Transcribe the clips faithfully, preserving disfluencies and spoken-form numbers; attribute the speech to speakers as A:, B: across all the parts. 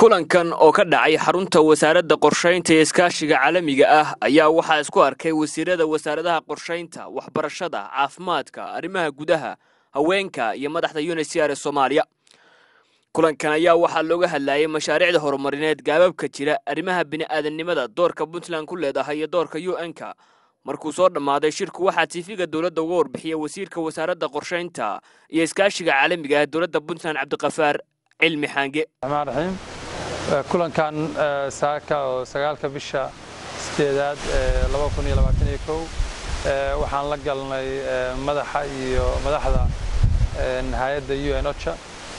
A: kulankan oo ka dhacay xarunta wasaaradda qorshaynta ee iskaashiga caalamiga ah ayaa waxaa isku arkay wasiirada wasaaradaha qorshaynta, waxbarashada, caafimaadka, arrimaha gudaha, haweenka iyo madaxda U N H C R ee Soomaaliya. kulankan ayaa waxaa looga hadlayay mashaariicda horumarineed, gaababka jira, arrimaha bini'aadanimada, doorka Puntland ku leedahay iyo doorka U N-ka. markuu soo dhamaaday shirku waxaa T V-ga dawladda uga warbixiyay wasiirka wasaaradda qorshaynta iyo iskaashiga caalamiga ah dawladda Puntland Cabdiqafaar cilmi xange.
B: kulankan saaka oo sagaalka bisha sideedaad laba kun iyo labaatan iyo kow waxaan la galnay madaxa iyo madaxda hay'adda U N OCHA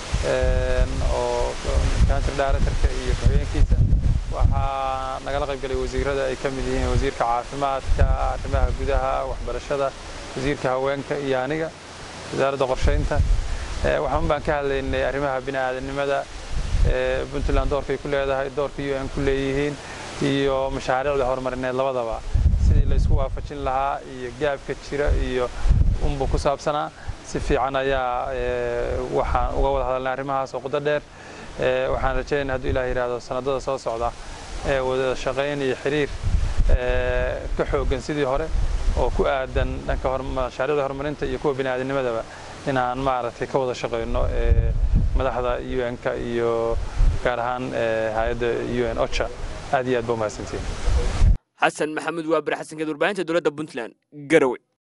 B: oo country director-ka iyo ku-xigeenkiisa waxaa nagala qayb galay wasiirada ay ka mid yihiin wasiirka caafimaadka, arrimaha gudaha, waxbarashada, wasiirka haweenka iyo aniga wasaaradda qorshaynta. waxaan baan ka hadlaynay arrimaha bini'aadanimada Puntland doorkay ku leedahay, doorka U N ku leeyihiin iyo mashaariicda horumarineed labadaba sidii la isku waafajin lahaa iyo gaabka jira iyo umbu ku saabsanaa si fiican ayaa waxaan uga wada hadalnay arrimahaas oo qodo dheer. waxaan rajaynayaa haddii Ilaahay yiraahdo sanadada soo socda ee wada shaqayn iyo xiriir ka xoogan sidii hore oo ku aadan dhanka mashaariicda horumarinta iyo kuwa bini'aadanimadaba inaan maaragtay ka wada shaqeyno madaxda U N-ka iyo gaar ahaan hay'adda U N OCHA. aad iyo aad baa mahadsantihiin.
A: xasan maxamuud waa baraxsanka warbaahinta dawladda Puntland Garowe.